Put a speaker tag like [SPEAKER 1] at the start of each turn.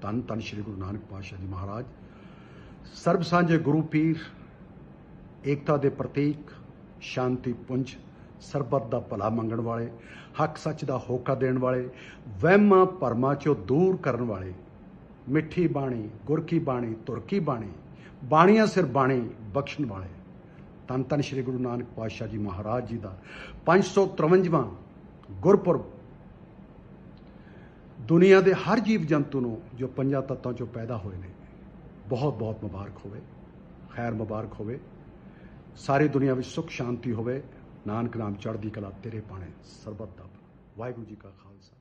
[SPEAKER 1] धन धन श्री गुरु नानक पातशाह जी महाराज सर्ब सांझे गुरु पीर, एकता के प्रतीक, शांति पुंज, सरबत का भला मंगण वाले, हक सच का होका देने वाले, वहमां भरमां चों दूर करने वाले, मिठी बाणी, गुर की बाणी, तुर की बाणी, बाणियां सिर बाणी बख्शण वाले, धन धन श्री गुरु नानक पातशाह जी महाराज जी का 553वां गुरपुरब दुनिया के हर जीव जंतु नूं जो 5 तत्तों चों पैदा होए ने बहुत बहुत मुबारक होवे, खैर मुबारक होवे। सारी दुनिया में सुख शांति होवे। नानक नाम चढ़दी कला तेरे पाने सरबत दा। वाहिगुरू जी का खालसा।